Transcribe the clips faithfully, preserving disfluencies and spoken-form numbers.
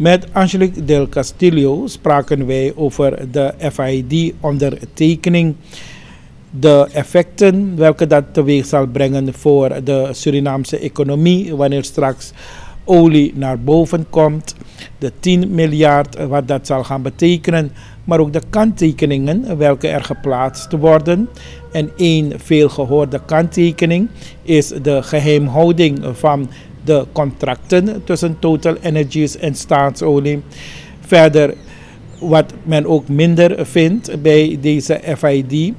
Met Angelique Del Castillo spraken wij over de F I D-ondertekening, de effecten welke dat teweeg zal brengen voor de Surinaamse economie wanneer straks olie naar boven komt, de tien miljard wat dat zal gaan betekenen, maar ook de kanttekeningen welke er geplaatst worden. En één veel gehoorde kanttekening is de geheimhouding van de contracten tussen Total Energies en Staatsolie. Verder, wat men ook minder vindt bij deze F I D,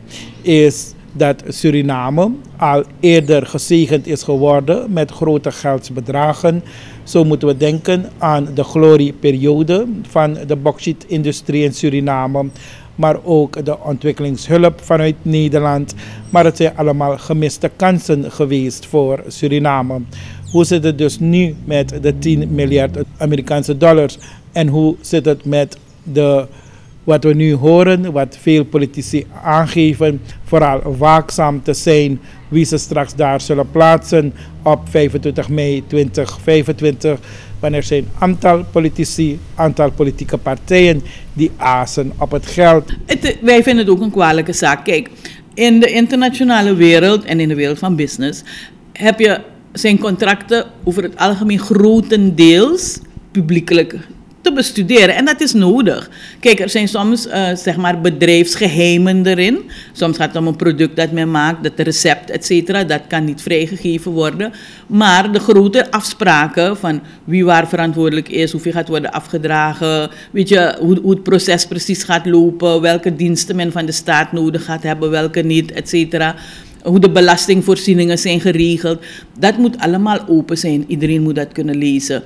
is dat Suriname al eerder gezegend is geworden met grote geldsbedragen. Zo moeten we denken aan de glorieperiode van de bauxietindustrie in Suriname, maar ook de ontwikkelingshulp vanuit Nederland. Maar het zijn allemaal gemiste kansen geweest voor Suriname. Hoe zit het dus nu met de tien miljard Amerikaanse dollars en hoe zit het met de, wat we nu horen, wat veel politici aangeven, vooral waakzaam te zijn wie ze straks daar zullen plaatsen op vijfentwintig mei tweeduizend vijfentwintig, wanneer zijn aantal politici, aantal politieke partijen die azen op het geld. Het, wij vinden het ook een kwalijke zaak. Kijk, in de internationale wereld en in de wereld van business heb je zijn contracten over het algemeen grotendeels publiekelijk te bestuderen. En dat is nodig. Kijk, er zijn soms uh, zeg maar bedrijfsgeheimen erin. Soms gaat het om een product dat men maakt, het recept, et cetera. Dat kan niet vrijgegeven worden. Maar de grote afspraken van wie waar verantwoordelijk is, hoeveel gaat worden afgedragen, weet je, hoe, hoe het proces precies gaat lopen, welke diensten men van de staat nodig gaat hebben, welke niet, et cetera. Hoe de belastingvoorzieningen zijn geregeld. Dat moet allemaal open zijn. Iedereen moet dat kunnen lezen.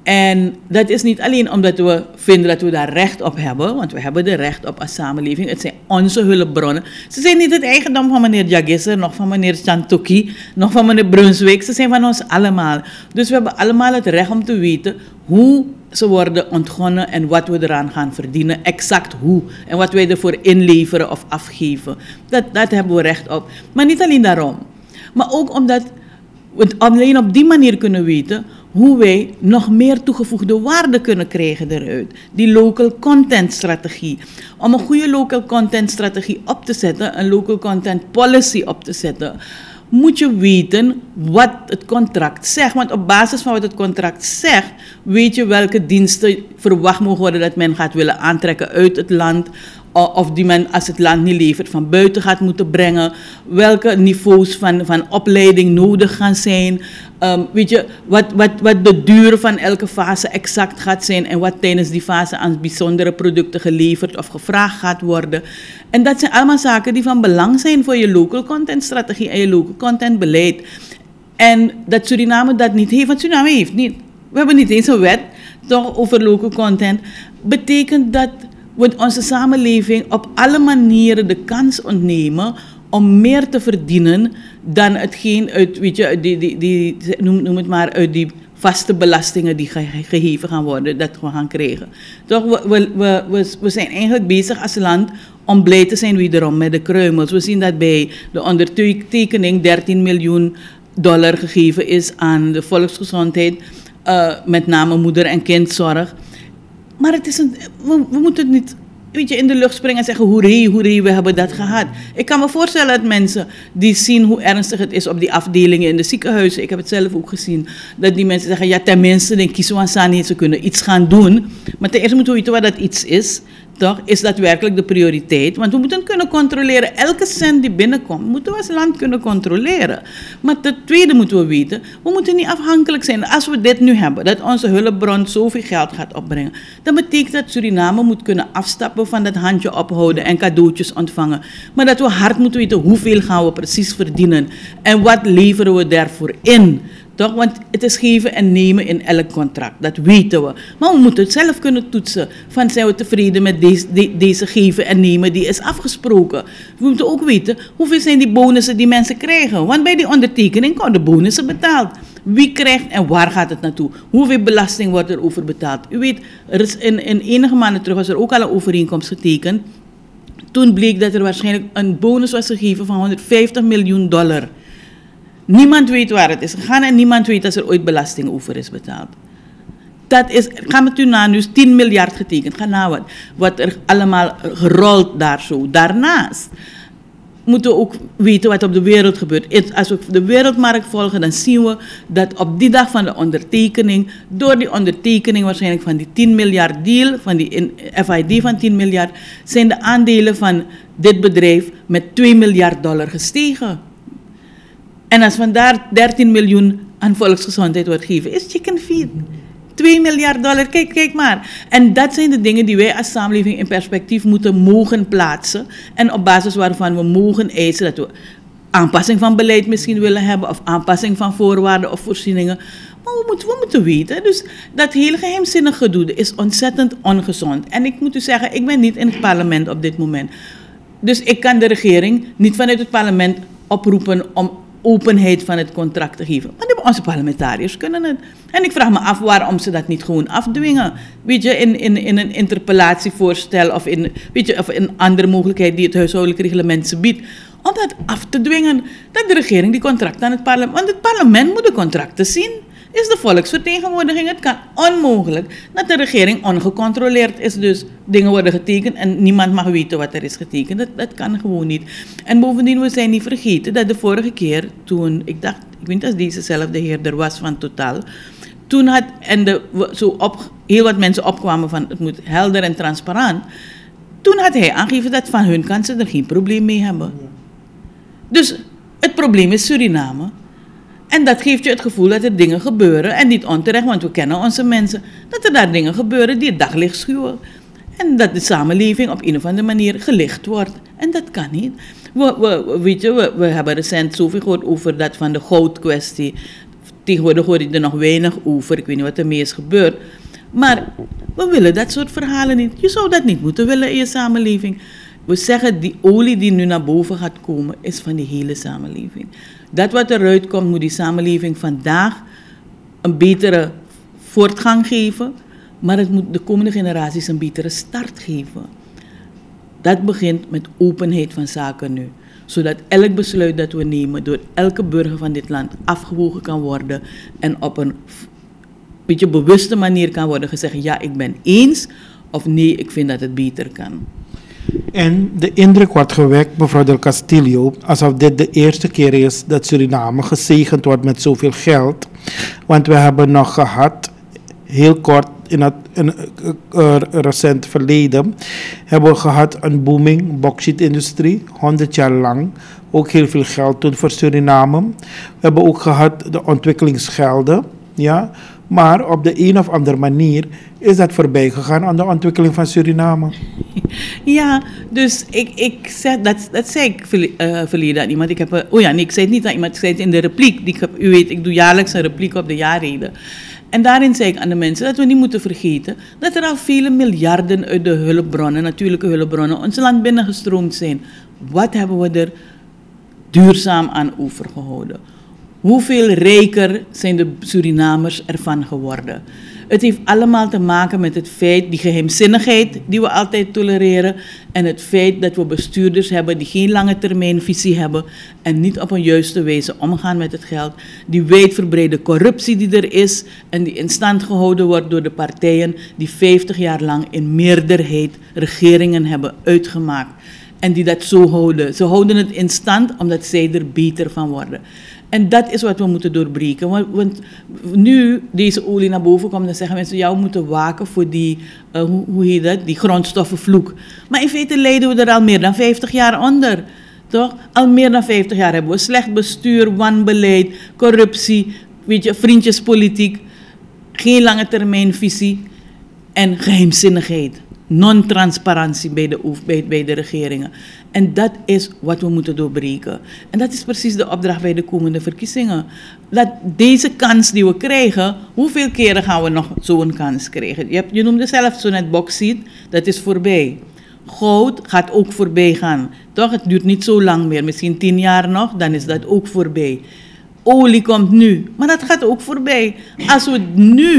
En dat is niet alleen omdat we vinden dat we daar recht op hebben, want we hebben er recht op als samenleving. Het zijn onze hulpbronnen. Ze zijn niet het eigendom van meneer Jagisser, nog van meneer Chantoki, nog van meneer Brunswijk. Ze zijn van ons allemaal. Dus we hebben allemaal het recht om te weten hoe ze worden ontgonnen en wat we eraan gaan verdienen. Exact hoe. En wat wij ervoor inleveren of afgeven. Dat, dat hebben we recht op. Maar niet alleen daarom. Maar ook omdat we alleen op die manier kunnen weten hoe wij nog meer toegevoegde waarde kunnen krijgen eruit. Die local content strategie. Om een goede local content strategie op te zetten, een local content policy op te zetten, moet je weten wat het contract zegt. Want op basis van wat het contract zegt, weet je welke diensten verwacht mogen worden dat men gaat willen aantrekken uit het land. Of die men, als het land niet levert, van buiten gaat moeten brengen. Welke niveaus van, van opleiding nodig gaan zijn. Um, weet je, wat, wat, wat de duur van elke fase exact gaat zijn. En wat tijdens die fase aan bijzondere producten geleverd of gevraagd gaat worden. En dat zijn allemaal zaken die van belang zijn voor je local content strategie en je local content beleid. En dat Suriname dat niet heeft, want Suriname heeft niet. We hebben niet eens een wet toch, over local content. Betekent dat we onze samenleving op alle manieren de kans ontnemen om meer te verdienen dan hetgeen uit, weet je, die, die, die, noem, noem het maar, uit die vaste belastingen die ge, geheven gaan worden, dat we gaan krijgen. Toch, we, we, we, we, we zijn eigenlijk bezig als land om blij te zijn wederom met de kruimels. We zien dat bij de ondertekening dertien miljoen dollar gegeven is aan de volksgezondheid, uh, met name moeder- en kindzorg. Maar het is een, we, we moeten het niet, weet je, in de lucht springen en zeggen hoeree, hoeree, we hebben dat gehad. Ik kan me voorstellen dat mensen die zien hoe ernstig het is op die afdelingen in de ziekenhuizen, ik heb het zelf ook gezien, dat die mensen zeggen, ja tenminste, denk Kiswansani, ze kunnen iets gaan doen. Maar ten eerste moeten we weten wat dat iets is. Toch, is dat werkelijk de prioriteit? Want we moeten kunnen controleren, elke cent die binnenkomt, moeten we als land kunnen controleren. Maar ten tweede moeten we weten, we moeten niet afhankelijk zijn. Als we dit nu hebben, dat onze hulpbron zoveel geld gaat opbrengen, dan betekent dat Suriname moet kunnen afstappen van dat handje ophouden en cadeautjes ontvangen. Maar dat we hard moeten weten, hoeveel gaan we precies verdienen en wat leveren we daarvoor in. Toch? Want het is geven en nemen in elk contract, dat weten we. Maar we moeten het zelf kunnen toetsen. Van zijn we tevreden met deze, de, deze geven en nemen die is afgesproken. We moeten ook weten, hoeveel zijn die bonussen die mensen krijgen. Want bij die ondertekening worden de bonussen betaald. Wie krijgt en waar gaat het naartoe? Hoeveel belasting wordt er over betaald? U weet, er is in, in enige maanden terug was er ook al een overeenkomst getekend. Toen bleek dat er waarschijnlijk een bonus was gegeven van honderdvijftig miljoen dollar. Niemand weet waar het is gegaan en niemand weet dat er ooit belasting over is betaald. Dat is, ga met u na, nu is tien miljard getekend. Ga na wat, wat er allemaal gerold daar zo. Daarnaast moeten we ook weten wat op de wereld gebeurt. Als we de wereldmarkt volgen, dan zien we dat op die dag van de ondertekening, door die ondertekening waarschijnlijk van die tien miljard deal, van die F I D van tien miljard, zijn de aandelen van dit bedrijf met twee miljard dollar gestegen. En als vandaar dertien miljoen aan volksgezondheid wordt gegeven, is chicken feed. twee miljard dollar, kijk, kijk maar. En dat zijn de dingen die wij als samenleving in perspectief moeten mogen plaatsen. En op basis waarvan we mogen eisen dat we aanpassing van beleid misschien willen hebben. Of aanpassing van voorwaarden of voorzieningen. Maar we moeten, we moeten weten. Dus dat hele geheimzinnig gedoe is ontzettend ongezond. En ik moet u zeggen, ik ben niet in het parlement op dit moment. Dus ik kan de regering niet vanuit het parlement oproepen om openheid van het contract te geven. Maar onze parlementariërs kunnen het. En ik vraag me af waarom ze dat niet gewoon afdwingen. Weet je, in, in, in een interpellatievoorstel of in, weet je, of een andere mogelijkheid die het huishoudelijk reglement ze biedt. Om dat af te dwingen, dat de regering die contracten aan het parlement... Want het parlement moet de contracten zien. Is de volksvertegenwoordiging. Het kan onmogelijk dat de regering ongecontroleerd is. Dus dingen worden getekend en niemand mag weten wat er is getekend. Dat, dat kan gewoon niet. En bovendien, we zijn niet vergeten dat de vorige keer toen, ik dacht, ik weet niet als dezezelfde heer er was van Total. Toen had, en de, zo op, heel wat mensen opkwamen van het moet helder en transparant. Toen had hij aangegeven dat van hun kant ze er geen probleem mee hebben. Dus het probleem is Suriname. En dat geeft je het gevoel dat er dingen gebeuren, en niet onterecht, want we kennen onze mensen, dat er daar dingen gebeuren die het daglicht schuwen. En dat de samenleving op een of andere manier gelicht wordt. En dat kan niet. We, we, weet je, we, we hebben recent zoveel gehoord over dat van de goudkwestie. Tegenwoordig hoor ik er nog weinig over, ik weet niet wat ermee is gebeurd. Maar we willen dat soort verhalen niet. Je zou dat niet moeten willen in je samenleving. We zeggen, die olie die nu naar boven gaat komen, is van die hele samenleving. Dat wat eruit komt, moet die samenleving vandaag een betere voortgang geven, maar het moet de komende generaties een betere start geven. Dat begint met openheid van zaken nu, zodat elk besluit dat we nemen door elke burger van dit land afgewogen kan worden en op een beetje bewuste manier kan worden gezegd, ja, ik ben eens, of nee, ik vind dat het beter kan. En de indruk wordt gewekt, mevrouw Del Castillo, alsof dit de eerste keer is dat Suriname gezegend wordt met zoveel geld. Want we hebben nog gehad, heel kort in het in, uh, recent verleden, hebben we gehad een booming bauxietindustrie, honderd jaar lang. Ook heel veel geld toen voor Suriname. We hebben ook gehad de ontwikkelingsgelden, ja. Maar op de een of andere manier is dat voorbij gegaan aan de ontwikkeling van Suriname. Ja, dus ik, ik zeg, dat, dat zei ik uh, verleden aan iemand. Ik heb, oh ja, nee, ik zei het niet aan iemand, ik zei het in de repliek. Die ik heb, u weet, ik doe jaarlijks een repliek op de jaarreden. En daarin zei ik aan de mensen dat we niet moeten vergeten dat er al vele miljarden uit de hulpbronnen, natuurlijke hulpbronnen, ons land binnengestroomd zijn. Wat hebben we er duurzaam aan overgehouden? Hoeveel rijker zijn de Surinamers ervan geworden? Het heeft allemaal te maken met het feit, die geheimzinnigheid die we altijd tolereren, en het feit dat we bestuurders hebben die geen lange termijn visie hebben en niet op een juiste wijze omgaan met het geld. Die wijdverbreide corruptie die er is en die in stand gehouden wordt door de partijen die vijftig jaar lang in meerderheid regeringen hebben uitgemaakt. En die dat zo houden. Ze houden het in stand omdat zij er beter van worden. En dat is wat we moeten doorbreken. Want, want nu deze olie naar boven komt, dan zeggen mensen, ja, we moeten waken voor die, uh, hoe, hoe heet dat, die grondstoffenvloek. Maar in feite lijden we er al meer dan vijftig jaar onder. Toch? Al meer dan vijftig jaar hebben we slecht bestuur, wanbeleid, corruptie, weet je, vriendjespolitiek, geen lange termijn visie en geheimzinnigheid. Non-transparantie bij de, bij, bij de regeringen. En dat is wat we moeten doorbreken. En dat is precies de opdracht bij de komende verkiezingen. Dat deze kans die we krijgen, hoeveel keren gaan we nog zo'n kans krijgen? Je, hebt, je noemde zelf zo net bauxiet, dat is voorbij. Goud gaat ook voorbij gaan. Toch? Het duurt niet zo lang meer, misschien tien jaar nog, dan is dat ook voorbij. Olie komt nu, maar dat gaat ook voorbij. Als we nu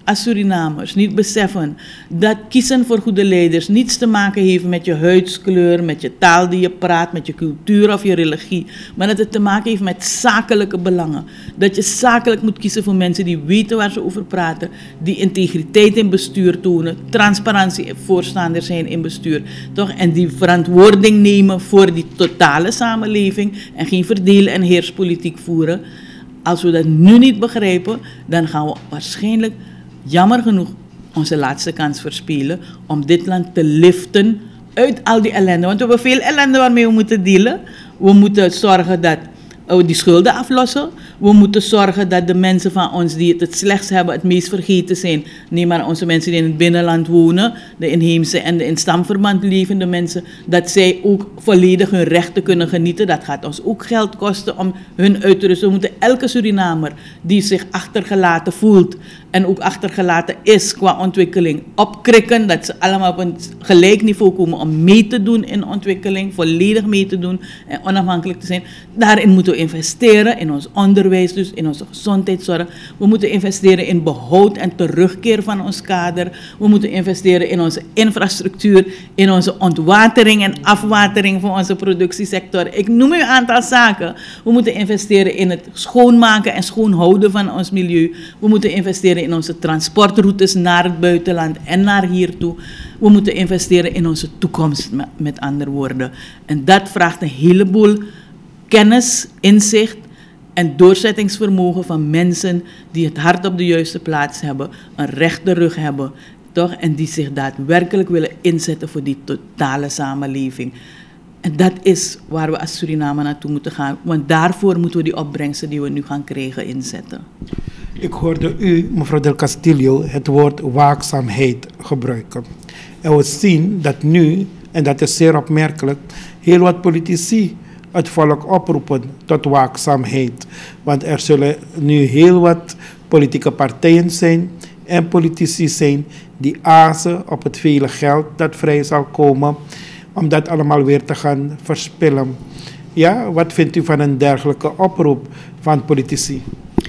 als Surinamers niet beseffen dat kiezen voor goede leiders niets te maken heeft met je huidskleur, met je taal die je praat, met je cultuur of je religie, maar dat het te maken heeft met zakelijke belangen. Dat je zakelijk moet kiezen voor mensen die weten waar ze over praten, die integriteit in bestuur tonen, transparantie voorstander zijn in bestuur, toch? En die verantwoording nemen voor die totale samenleving en geen verdelen en heerspolitiek voeren. Als we dat nu niet begrijpen, dan gaan we waarschijnlijk, jammer genoeg, onze laatste kans verspelen om dit land te liften uit al die ellende. Want we hebben veel ellende waarmee we moeten dealen. We moeten zorgen dat we die schulden aflossen. We moeten zorgen dat de mensen van ons die het het slechtst hebben, het meest vergeten zijn. Neem maar onze mensen die in het binnenland wonen, de inheemse en de in stamverband levende mensen, dat zij ook volledig hun rechten kunnen genieten. Dat gaat ons ook geld kosten om hun uit te rusten. We moeten elke Surinamer die zich achtergelaten voelt en ook achtergelaten is qua ontwikkeling opkrikken, dat ze allemaal op een gelijk niveau komen om mee te doen in ontwikkeling, volledig mee te doen en onafhankelijk te zijn. Daarin moeten we investeren, in ons onderwijs dus, in onze gezondheidszorg. We moeten investeren in behoud en terugkeer van ons kader. We moeten investeren in onze infrastructuur, in onze ontwatering en afwatering van onze productiesector. Ik noem u een aantal zaken. We moeten investeren in het schoonmaken en schoonhouden van ons milieu. We moeten investeren in onze transportroutes naar het buitenland en naar hiertoe. We moeten investeren in onze toekomst, met andere woorden. En dat vraagt een heleboel kennis, inzicht en doorzettingsvermogen van mensen die het hart op de juiste plaats hebben, een rechte rug hebben, toch? En die zich daadwerkelijk willen inzetten voor die totale samenleving. En dat is waar we als Suriname naartoe moeten gaan, want daarvoor moeten we die opbrengsten die we nu gaan krijgen inzetten. Ik hoorde u, mevrouw Del Castillo, het woord waakzaamheid gebruiken. En we zien dat nu, en dat is zeer opmerkelijk, heel wat politici het volk oproepen tot waakzaamheid. Want er zullen nu heel wat politieke partijen zijn en politici zijn die azen op het vele geld dat vrij zal komen, om dat allemaal weer te gaan verspillen. Ja, wat vindt u van een dergelijke oproep van politici?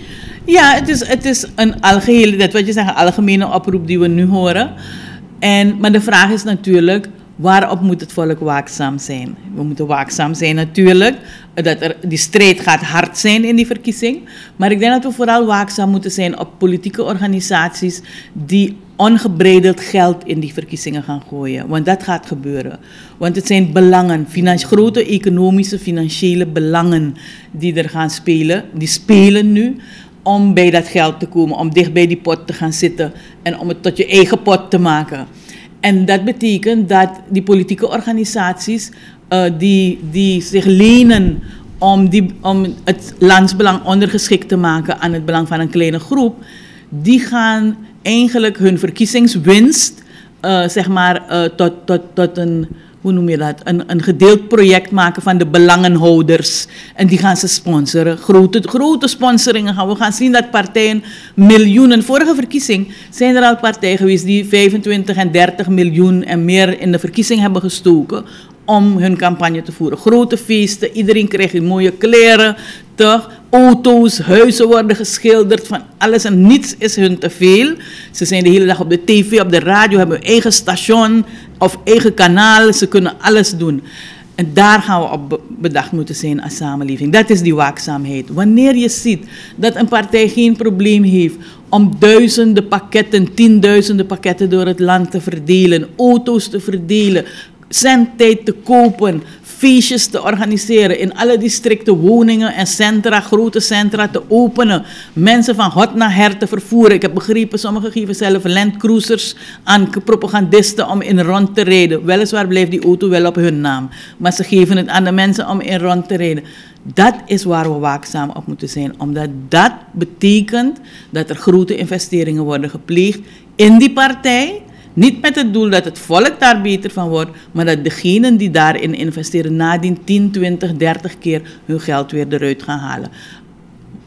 Ja, het is, het is een algehele, dat wat je zegt, een algemene oproep die we nu horen. En, maar de vraag is natuurlijk, waarop moet het volk waakzaam zijn? We moeten waakzaam zijn natuurlijk, dat er, die strijd gaat hard zijn in die verkiezing. Maar ik denk dat we vooral waakzaam moeten zijn op politieke organisaties die ongebreideld geld in die verkiezingen gaan gooien. Want dat gaat gebeuren. Want het zijn belangen, grote economische, financiële belangen die er gaan spelen. Die spelen nu om bij dat geld te komen, om dicht bij die pot te gaan zitten en om het tot je eigen pot te maken. En dat betekent dat die politieke organisaties uh, die, die zich lenen om, die, om het landsbelang ondergeschikt te maken aan het belang van een kleine groep, die gaan eigenlijk hun verkiezingswinst uh, zeg maar, uh, tot, tot, tot een, hoe noem je dat, een, een gedeeld project maken van de belangenhouders. En die gaan ze sponsoren. Grote, grote sponsoringen gaan we gaan zien dat partijen miljoenen, vorige verkiezing zijn er al partijen geweest die vijfentwintig en dertig miljoen en meer in de verkiezing hebben gestoken om hun campagne te voeren. Grote feesten, iedereen krijgt mooie kleren, toch? Auto's, huizen worden geschilderd, van alles en niets is hun te veel. Ze zijn de hele dag op de tv, op de radio, hebben hun eigen station of eigen kanaal. Ze kunnen alles doen. En daar gaan we op bedacht moeten zijn als samenleving. Dat is die waakzaamheid. Wanneer je ziet dat een partij geen probleem heeft om duizenden pakketten, tienduizenden pakketten door het land te verdelen, auto's te verdelen, zendtijd te kopen, feestjes te organiseren, in alle districten woningen en centra, grote centra te openen, mensen van hot naar her te vervoeren. Ik heb begrepen, sommigen geven zelf landcruisers aan propagandisten om in rond te rijden. Weliswaar blijft die auto wel op hun naam, maar ze geven het aan de mensen om in rond te rijden. Dat is waar we waakzaam op moeten zijn, omdat dat betekent dat er grote investeringen worden gepleegd in die partij. Niet met het doel dat het volk daar beter van wordt, maar dat degenen die daarin investeren nadien tien, twintig, dertig keer hun geld weer eruit gaan halen.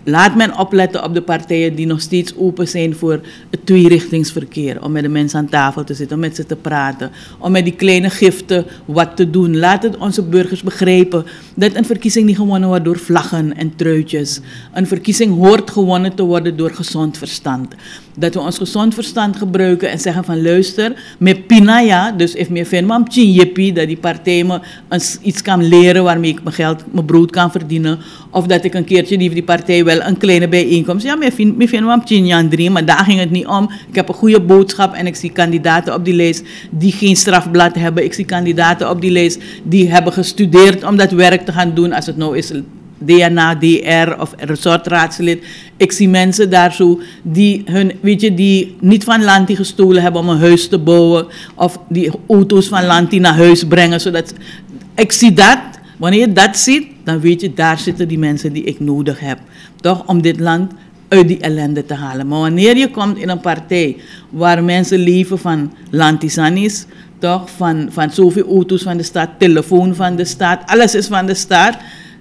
laat men opletten op de partijen die nog steeds open zijn voor het tweerichtingsverkeer. Om met de mensen aan tafel te zitten, om met ze te praten. Om met die kleine giften wat te doen. Laat het onze burgers begrijpen dat een verkiezing niet gewonnen wordt door vlaggen en truitjes. Een verkiezing hoort gewonnen te worden door gezond verstand. Dat we ons gezond verstand gebruiken en zeggen van luister, met pinaya, dus if me vind mam chinjepi, dat die partij me iets kan leren waarmee ik mijn geld, mijn brood kan verdienen. Of dat ik een keertje die die partij wel een kleine bijeenkomst. Ja, me vind me vind mam chinjan drie, maar daar ging het niet om. Ik heb een goede boodschap en ik zie kandidaten op die lijst die geen strafblad hebben. Ik zie kandidaten op die lijst die hebben gestudeerd om dat werk te gaan doen, als het nou is D N A, D R of resortraadslid. Ik zie mensen daar zo die hun, weet je, die niet van Lanti gestolen hebben om een huis te bouwen. Of die auto's van Lanti naar huis brengen. Zodat, ik zie dat. Wanneer je dat ziet, dan weet je, daar zitten die mensen die ik nodig heb. Toch, om dit land uit die ellende te halen. Maar wanneer je komt in een partij waar mensen leven van Lantisanis, toch, van, van zoveel auto's van de staat, telefoon van de staat, alles is van de staat,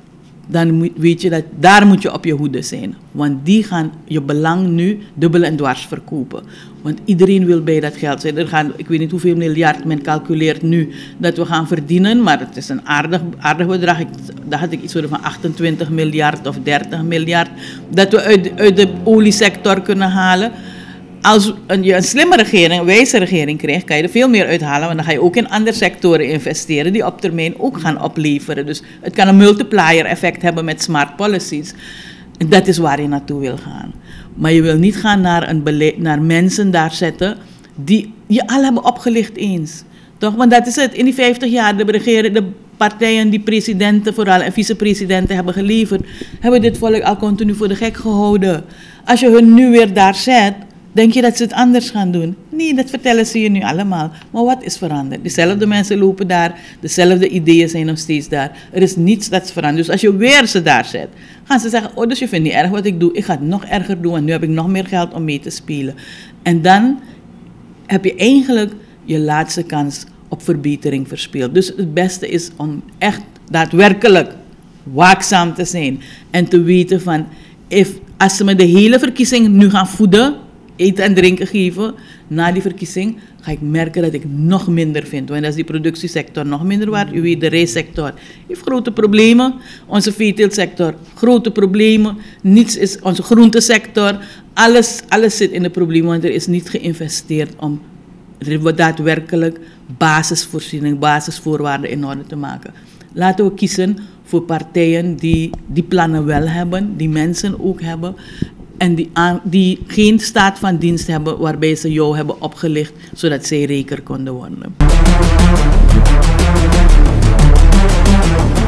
dan weet je dat daar moet je op je hoede zijn. Want die gaan je belang nu dubbel en dwars verkopen. Want iedereen wil bij dat geld zijn. Er gaan, ik weet niet hoeveel miljard men calculeert nu dat we gaan verdienen, maar het is een aardig, aardig bedrag. Ik, daar had ik iets van achtentwintig miljard of dertig miljard dat we uit, uit de oliesector kunnen halen. Als je een slimme regering, een wijze regering krijgt, kan je er veel meer uithalen. Want dan ga je ook in andere sectoren investeren die op termijn ook gaan opleveren. Dus het kan een multiplier effect hebben met smart policies. En dat is waar je naartoe wil gaan. Maar je wil niet gaan naar, een beleid, naar mensen daar zetten die je al hebben opgelicht eens. Toch? Want dat is het. In die vijftig jaar, de regering, de partijen die presidenten vooral en vicepresidenten hebben geleverd, hebben dit volk al continu voor de gek gehouden. Als je hun nu weer daar zet, denk je dat ze het anders gaan doen? Nee, dat vertellen ze je nu allemaal. Maar wat is veranderd? Dezelfde mensen lopen daar, dezelfde ideeën zijn nog steeds daar. Er is niets dat is veranderd. Dus als je weer ze daar zet, gaan ze zeggen, oh, dus je vindt niet erg wat ik doe. Ik ga het nog erger doen, want nu heb ik nog meer geld om mee te spelen. En dan heb je eigenlijk je laatste kans op verbetering verspeeld. Dus het beste is om echt daadwerkelijk waakzaam te zijn. En te weten van, if, als ze me de hele verkiezing nu gaan voeden, eten en drinken geven, na die verkiezing ga ik merken dat ik nog minder vind. Want dat is die productiesector nog minder waard. U weet, de rijstsector heeft grote problemen. Onze veeteeltsector, grote problemen. Niets is, onze groentesector, alles, alles zit in de problemen, want er is niet geïnvesteerd om daadwerkelijk basisvoorziening, basisvoorwaarden in orde te maken. Laten we kiezen voor partijen die die plannen wel hebben, die mensen ook hebben, en die, aan, die geen staat van dienst hebben waarbij ze jou hebben opgelicht, zodat zij reker konden worden.